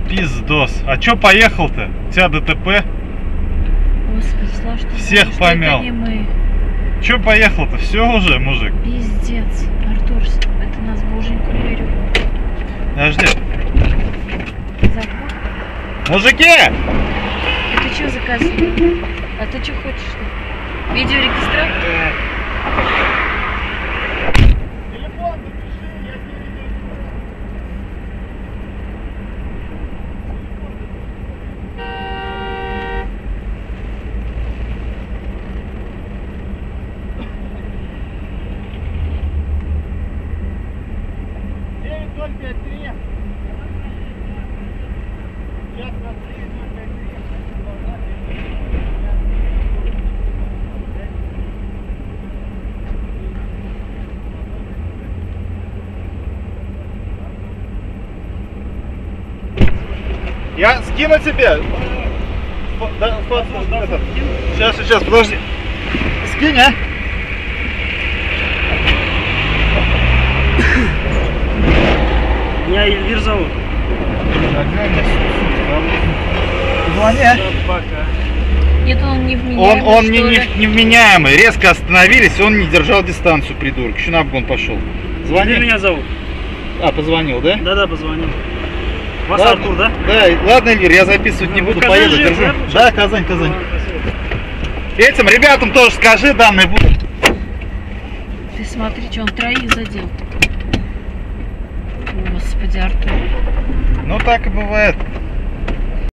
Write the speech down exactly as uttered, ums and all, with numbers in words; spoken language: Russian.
Пиздос. А чё поехал-то? У тебя ДТП? Господи, Слава, что всех что помял. это не мы. Чё поехал-то? Все уже, мужик? Пиздец. Артур, это нас боженьку берет. Подожди. Забыл? Мужики! Это что заказывал? А ты что хочешь-то? Видеорегистратор? Телефон запиши, я девять ноль пять три. Сейчас на девять ноль пять три. Я скину тебе. Да, это. Сейчас, сейчас, подожди. Скинь, а? Меня Эльвир зовут. Звони. Нет, он невменяемый, Он, он что не, ли? не, невменяемый. Резко остановились, он не держал дистанцию, придурок. Еще на обгон пошел. Звони. Эльвир меня зовут. А, позвонил, да? Да-да, позвонил. Вас Ладно. Артур, да? Да, ладно, Эльвир, я записывать не Вы буду, Казань поеду, живете, держу. да? Да, Казань, Казань. Ладно, спасибо. Этим ребятам тоже скажи, данные будут. Ты смотри, что он троих задел. Господи, Артур. Ну так и бывает.